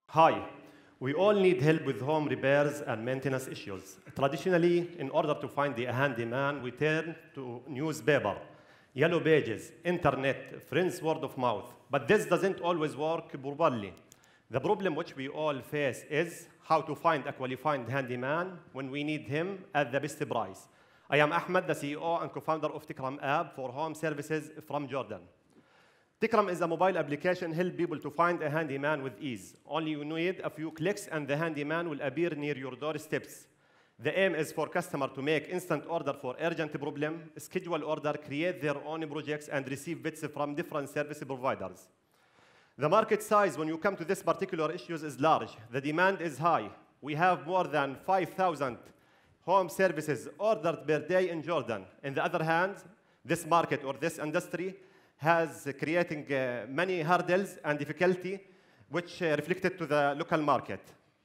Hi, we all need help with home repairs and maintenance issues. Traditionally, in order to find the handyman, we turn to newspaper, yellow pages, internet, friends' word of mouth. But this doesn't always work properly. The problem which we all face is how to find a qualified handyman when we need him at the best price. I am Ahmed, the CEO and co-founder of Tikram app for home services from Jordan. Tikram is a mobile application help people to find a handyman with ease. Only you need a few clicks and the handyman will appear near your doorsteps. The aim is for customer to make instant order for urgent problem, schedule order, create their own projects, and receive bits from different service providers. The market size when you come to this particular issues is large. The demand is high. We have more than 5,000 home services ordered per day in Jordan. On the other hand, this market or this industry has creating many hurdles and difficulty which reflected to the local market.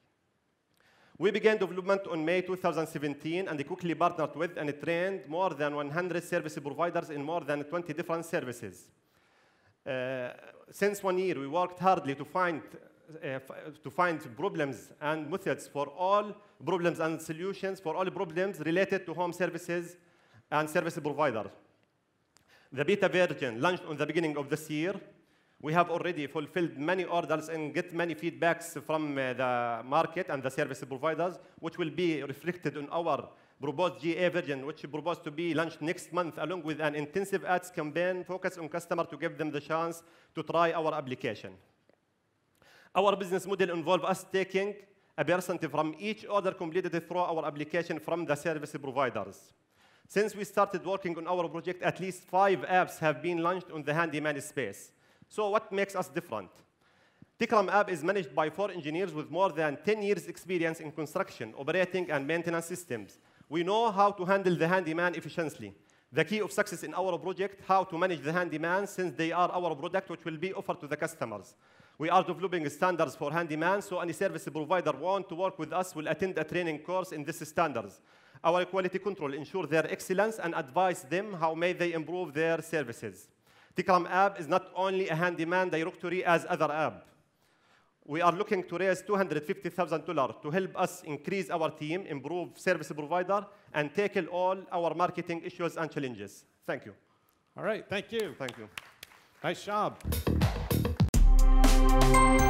We began development on May 2017 and quickly partnered with and trained more than 100 service providers in more than 20 different services. Since 1 year, we worked hardly to find problems and methods for all problems and solutions for all problems related to home services and service providers. The beta version launched on the beginning of this year. We have already fulfilled many orders and get many feedbacks from the market and the service providers, which will be reflected on our proposed GA version, which is proposed to be launched next month, along with an intensive ads campaign focused on customers to give them the chance to try our application. Our business model involves us taking a percent from each order completed through our application from the service providers. Since we started working on our project, at least 5 apps have been launched on the handyman space. So what makes us different? Tikram app is managed by 4 engineers with more than 10 years experience in construction, operating, and maintenance systems. We know how to handle the handyman efficiently. The key of success in our project, how to manage the handyman since they are our product which will be offered to the customers. We are developing standards for handyman, so any service provider want to work with us will attend a training course in these standards. Our quality control ensure their excellence and advise them how may they improve their services. Tikram app is not only a handyman directory as other app. We are looking to raise $250,000 to help us increase our team, improve service provider, and tackle all our marketing issues and challenges. Thank you. All right, thank you. Thank you. Nice job.